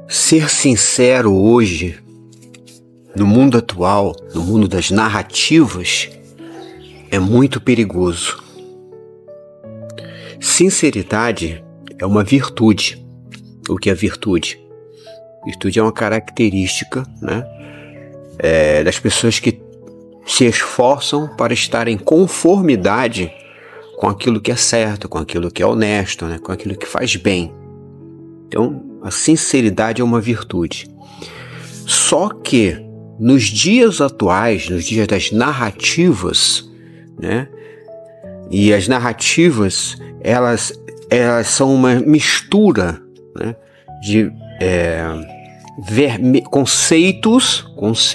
Ser sincero hoje, no mundo atual, no mundo das narrativas, é muito perigoso. Sinceridade é uma virtude. O que é virtude? Virtude é uma característica, né, das pessoas que se esforçam para estar em conformidade com aquilo que é certo, com aquilo que é honesto, né, com aquilo que faz bem. Então, a sinceridade é uma virtude. Só que nos dias atuais, nos dias das narrativas, né? E as narrativas, elas são uma mistura, né, de conceitos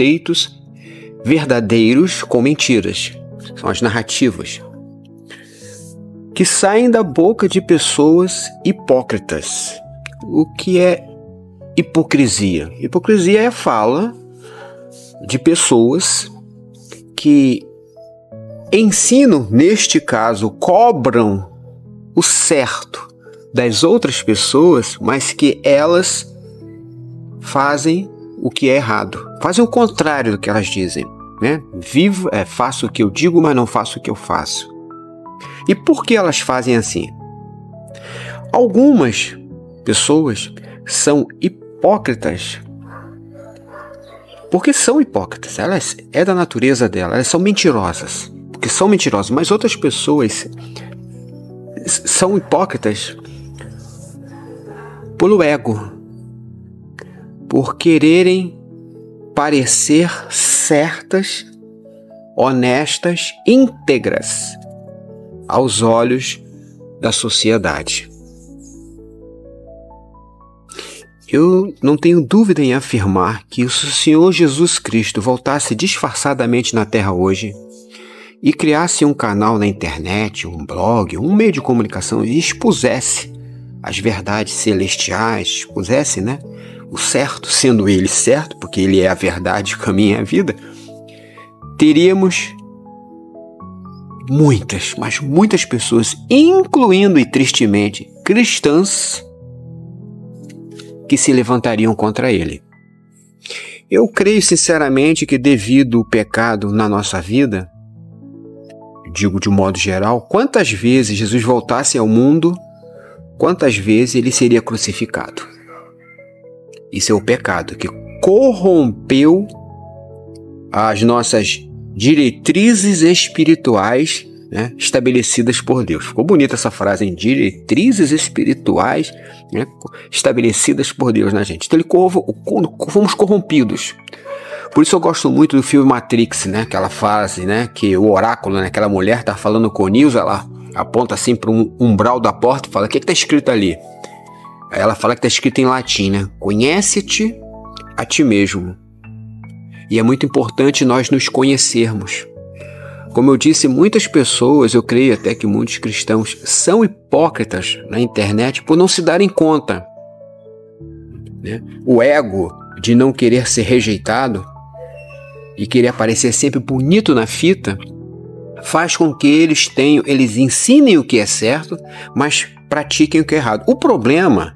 verdadeiros com mentiras. São as narrativas que saem da boca de pessoas hipócritas. O que é hipocrisia? Hipocrisia é a fala de pessoas que ensinam, neste caso, cobram o certo das outras pessoas, mas que elas fazem o que é errado. Fazem o contrário do que elas dizem, né? Faço o que eu digo, mas não faço o que eu faço. E por que elas fazem assim? Algumas pessoas são hipócritas porque são hipócritas, é da natureza delas, elas são mentirosas, porque são mentirosas, mas outras pessoas são hipócritas pelo ego, por quererem parecer certas, honestas, íntegras aos olhos da sociedade. Eu não tenho dúvida em afirmar que se o Senhor Jesus Cristo voltasse disfarçadamente na Terra hoje e criasse um canal na internet, um blog, um meio de comunicação e expusesse as verdades celestiais, expusesse, né, o certo, sendo ele certo, porque ele é a verdade, o caminho e a vida, teríamos muitas pessoas, incluindo e tristemente cristãs, que se levantariam contra ele. Eu creio sinceramente que devido ao pecado na nossa vida, digo de um modo geral, quantas vezes Jesus voltasse ao mundo, quantas vezes ele seria crucificado. Isso é o pecado que corrompeu as nossas diretrizes espirituais, né, estabelecidas por Deus. Ficou bonita essa frase, hein? Diretrizes espirituais, né, estabelecidas por Deus na gente. Então fomos corrompidos. Por isso eu gosto muito do filme Matrix, né? Aquela frase, né, que o oráculo, né, aquela mulher está falando com o Neo, ela aponta assim para um umbral da porta e fala: o que está escrito ali? Aí ela fala que está escrito em latim, né? Conhece-te a ti mesmo. E é muito importante nós nos conhecermos. Como eu disse, muitas pessoas, eu creio até que muitos cristãos, são hipócritas na internet por não se darem conta, né? O ego de não querer ser rejeitado e querer aparecer sempre bonito na fita faz com que eles ensinem o que é certo, mas pratiquem o que é errado. O problema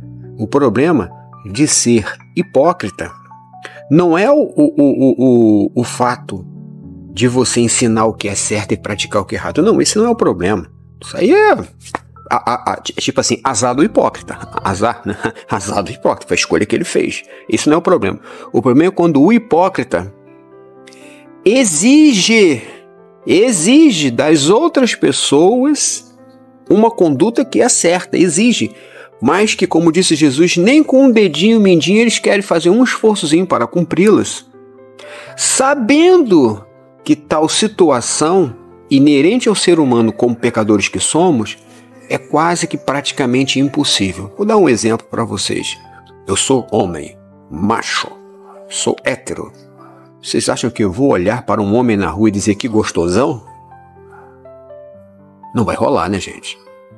de ser hipócrita não é o fato de você ensinar o que é certo e praticar o que é errado. Não, esse não é o problema. Isso aí é tipo assim, azar do hipócrita. Azar do hipócrita, foi a escolha que ele fez. Isso não é o problema. O problema é quando o hipócrita exige das outras pessoas uma conduta que é certa, exige. Mas que, como disse Jesus, nem com um dedinho mindinho eles querem fazer um esforçozinho para cumpri-las. Sabendo que tal situação, inerente ao ser humano como pecadores que somos, é quase que praticamente impossível. Vou dar um exemplo para vocês. Eu sou homem, macho, sou hétero. Vocês acham que eu vou olhar para um homem na rua e dizer que gostosão? Não vai rolar, né, gente?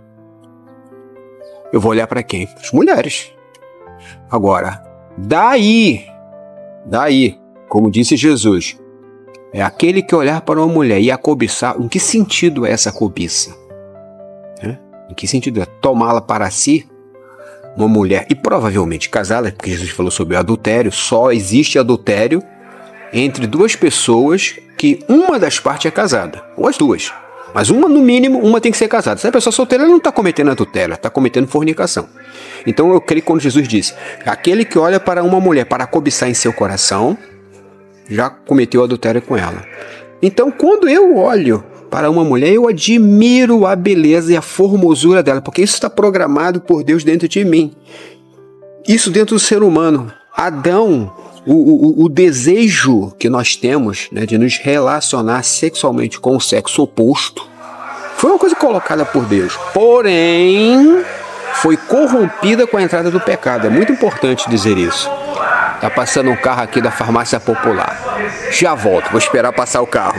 Eu vou olhar para quem? As mulheres. Agora, daí, como disse Jesus, é aquele que olhar para uma mulher e a cobiçar. Em que sentido é essa cobiça? Em que sentido é tomá-la para si? uma mulher, e provavelmente casada, porque Jesus falou sobre o adultério, só existe adultério entre duas pessoas que uma das partes é casada, ou as duas. Mas uma, no mínimo, uma tem que ser casada. Se a pessoa solteira, ela não está cometendo adultério, está cometendo fornicação. Então eu creio quando Jesus disse, aquele que olha para uma mulher para cobiçar em seu coração, já cometeu adultério com ela. Então quando eu olho para uma mulher, eu admiro a beleza e a formosura dela, porque isso está programado por Deus dentro de mim. Isso dentro do ser humano. Adão, o desejo que nós temos, né, de nos relacionar sexualmente com o sexo oposto, foi uma coisa colocada por Deus. Porém, foi corrompida com a entrada do pecado. É muito importante dizer isso. Tá passando um carro aqui da farmácia popular. Já volto, vou esperar passar o carro.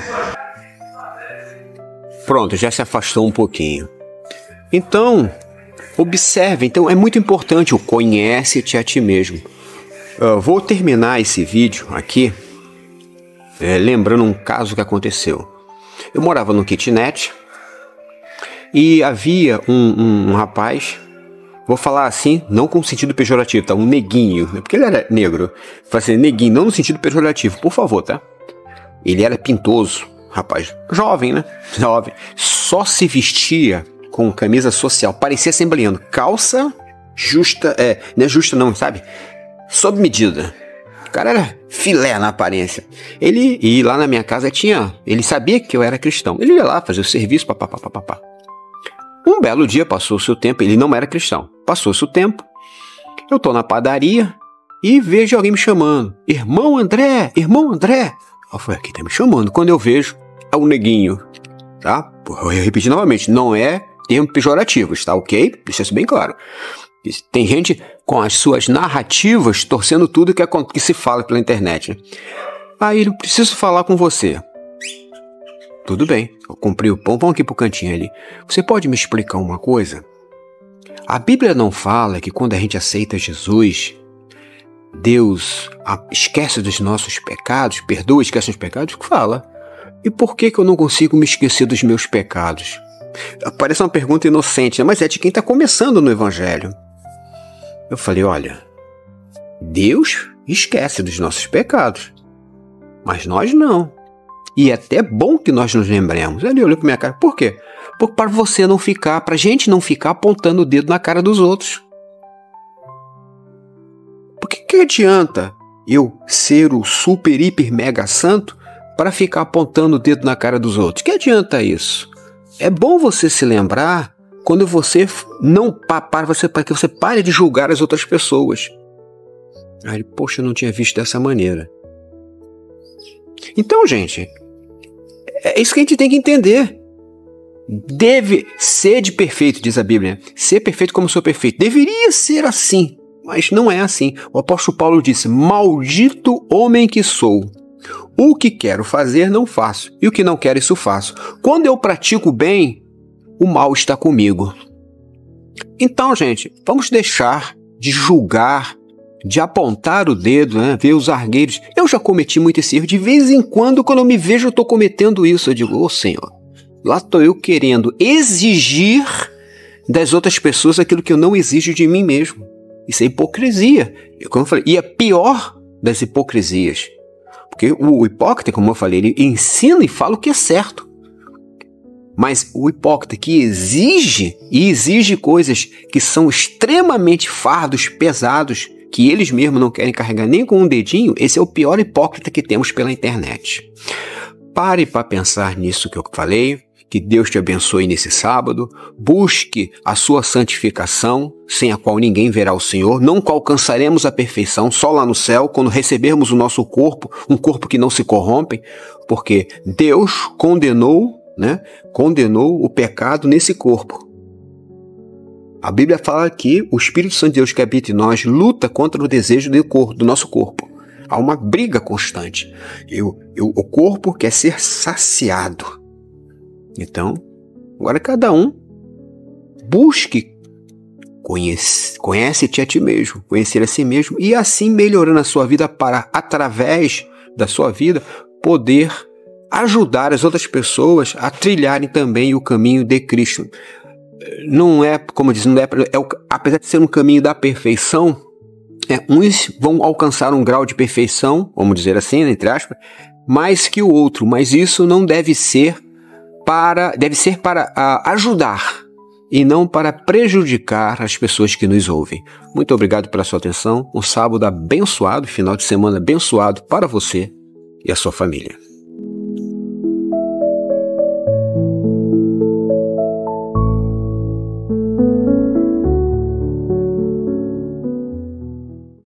Pronto, já se afastou um pouquinho. Então, observe. Então, é muito importante o conhece-te a ti mesmo. Vou terminar esse vídeo aqui lembrando um caso que aconteceu. Eu morava no kitnet e havia um rapaz, vou falar assim, não com sentido pejorativo, tá? Um neguinho, porque ele era negro. Falei assim, neguinho, não no sentido pejorativo, por favor, tá? Ele era pintoso, rapaz, jovem, né? Jovem. Só se vestia com camisa social, parecia assembleando, calça justa, não é justa não, sabe? Sob medida. O cara era filé na aparência. E lá na minha casa ele sabia que eu era cristão. Ele ia lá fazer o serviço, papapá. Um belo dia passou-se o tempo, ele não era cristão. Passou-se o tempo, eu tô na padaria e vejo alguém me chamando. Irmão André. Eu falei, aqui tá me chamando. Quando eu vejo, é o neguinho, tá? Eu repeti novamente, não é termo pejorativo, tá ok? Deixa isso bem claro. Tem gente com as suas narrativas torcendo tudo que se fala pela internet, né? Aí eu preciso falar com você. Tudo bem, eu comprei o pão, vamos aqui pro cantinho ali. Você pode me explicar uma coisa? A Bíblia não fala que quando a gente aceita Jesus, Deus esquece dos nossos pecados, perdoa, esquece dos pecados? Fala. E por que eu não consigo me esquecer dos meus pecados? Parece uma pergunta inocente, né? Mas é de quem está começando no Evangelho. Eu falei, olha, Deus esquece dos nossos pecados, mas nós não. E é até bom que nós nos lembremos. Ele olhou para minha cara, por quê? Porque para você não ficar, para a gente não ficar apontando o dedo na cara dos outros. Por que adianta eu ser o super, hiper, mega santo para ficar apontando o dedo na cara dos outros? Que adianta isso? É bom você se lembrar quando você não para que você pare de julgar as outras pessoas. Aí ele, poxa, eu não tinha visto dessa maneira. Então, gente, é isso que a gente tem que entender. Deve ser de perfeito, diz a Bíblia. Ser perfeito como sou perfeito. Deveria ser assim, mas não é assim. O apóstolo Paulo disse, maldito homem que sou. O que quero fazer, não faço. E o que não quero, isso faço. Quando eu pratico o bem, o mal está comigo. Então, gente, vamos deixar de julgar, de apontar o dedo, né? Ver os argueiros. Eu já cometi muito esse erro. De vez em quando eu me vejo, eu estou cometendo isso. Eu digo, Senhor, lá estou eu querendo exigir das outras pessoas aquilo que eu não exijo de mim mesmo. Isso é hipocrisia. Como eu falei, e a pior das hipocrisias. Porque o hipócrita, como eu falei, ele ensina e fala o que é certo. Mas o hipócrita que exige coisas que são extremamente fardos, pesados, que eles mesmos não querem carregar nem com um dedinho, esse é o pior hipócrita que temos pela internet. Pare para pensar nisso que eu falei, que Deus te abençoe nesse sábado, busque a sua santificação, sem a qual ninguém verá o Senhor, não alcançaremos a perfeição só lá no céu, quando recebermos o nosso corpo, um corpo que não se corrompe, porque Deus condenou o pecado nesse corpo. A Bíblia fala que o Espírito Santo de Deus que habita em nós luta contra o desejo do nosso corpo. Há uma briga constante. O corpo quer ser saciado. Então, agora cada um busque conhece-te a ti mesmo, conhecer a si mesmo e assim melhorando a sua vida para, através da sua vida, poder ajudar as outras pessoas a trilharem também o caminho de Cristo. não é, como diz, não é, apesar de ser um caminho da perfeição, uns vão alcançar um grau de perfeição, vamos dizer assim, entre aspas, mais que o outro, mas isso não deve ser para ajudar e não para prejudicar as pessoas que nos ouvem. Muito obrigado pela sua atenção, um sábado abençoado, final de semana abençoado para você e a sua família.